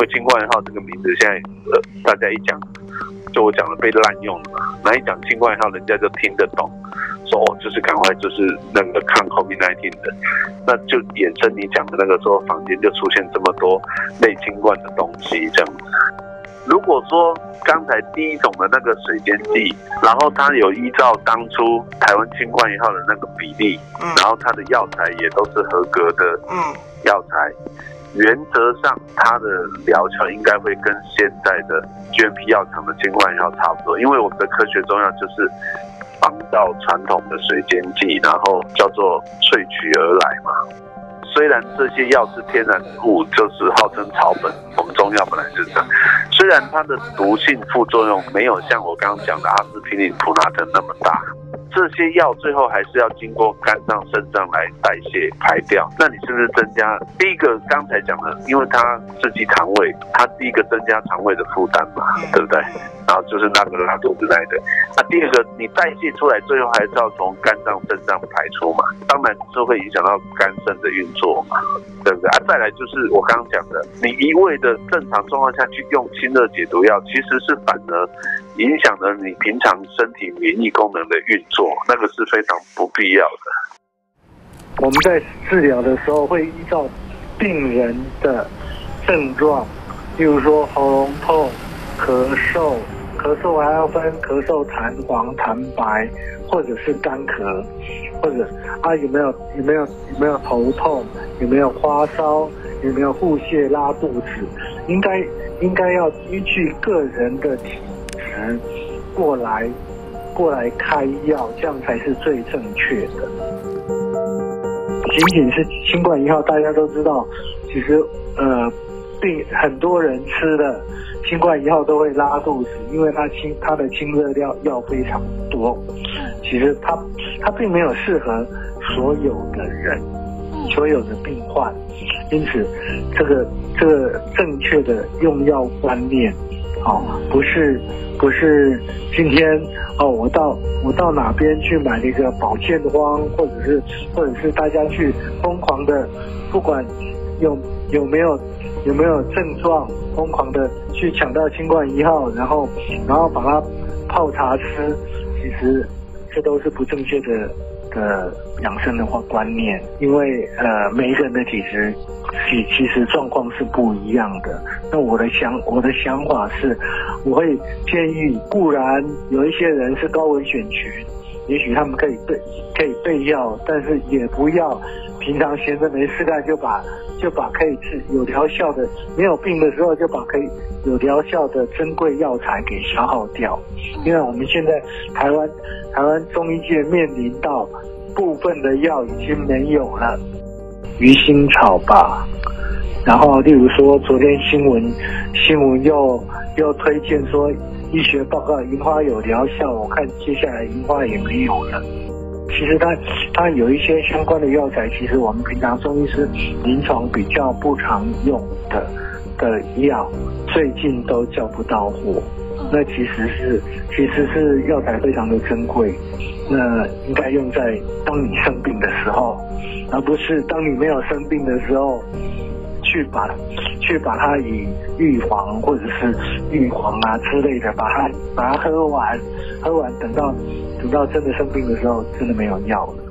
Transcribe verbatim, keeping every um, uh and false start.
为清冠一号这个名字现在呃大家一讲，就我讲的被滥用了嘛，那一讲清冠一号，人家就听得懂，说哦，就是赶快就是那个抗 COVID 十九 的，那就衍生你讲的那个说坊间就出现这么多类清冠的东西这样子。如果说刚才第一种的那个水煎剂，然后它有依照当初台湾清冠一号的那个比例，嗯，然后它的药材也都是合格的药材，原则上它的疗效应该会跟现在的 G M P 药厂的清冠一号差不多，因为我们的科学中药就是仿照传统的水煎剂，然后叫做萃取而来嘛。虽然这些药是天然物，就是号称草本，我们中药本来就是这样。虽然它的毒性副作用没有像我刚刚讲的阿司匹林、普拿疼那么大，这些药最后还是要经过肝脏、肾脏来代谢排掉。那你是不是增加第一个刚才讲的，因为它刺激肠胃，它第一个增加肠胃的负担嘛，对不对？然后就是那个拉肚子来的。那、啊、第二个，你代谢出来，最后还是要从肝脏、肾脏排出嘛，当然是会影响到肝肾的运作嘛，对不对？啊，再来就是我刚刚讲的，你一味的正常状况下去用清热解毒药，其实是反而影响了你平常身体免疫功能的运作，那个是非常不必要的。 我们在治疗的时候会依照病人的症状，例如说喉咙痛、咳嗽，咳嗽还要分咳嗽痰黄、痰白，或者是干咳，或者啊有没有有没有有没有头痛，有没有发烧，有没有腹泻、拉肚子，应该应该要依据个人的体质过来过来开药，这样才是最正确的。仅仅是清冠一号，大家都知道，其实呃，病很多人吃的清冠一号都会拉肚子，因为它清它的清热药药非常多。其实它它并没有适合所有的人，所有的病患，因此这个这个正确的用药观念，哦，不是不是今天哦，我到我到哪边去买了一个保健荒，或者是或者是大家去疯狂的，不管有有没有有没有症状，疯狂的去抢到清冠一号，然后然后把它泡茶吃，其实这都是不正确的的养生的话观念，因为呃每一个人的体质其其实状况是不一样的。那我的想我的想法是，我会建议，固然有一些人是高危险群，也许他们可以备可以备药，但是也不要平常闲着没事干就把就把可以治有疗效的，没有病的时候就把可以有疗效的珍贵药材给消耗掉。因为我们现在台湾台湾中医界面临到部分的药已经没有了，鱼腥草吧。然后例如说昨天新闻新闻又又推荐说医学报告银花有疗效，我看接下来银花也没有了。其实它它有一些相关的药材，其实我们平常中医师临床比较不常用的的药，最近都叫不到货。那其实是其实是药材非常的珍贵，那应该用在当你生病的时候，而不是当你没有生病的时候去把去把它以预防或者是预防啊之类的把它把它喝完喝完，等到等到真的生病的时候，真的没有药了。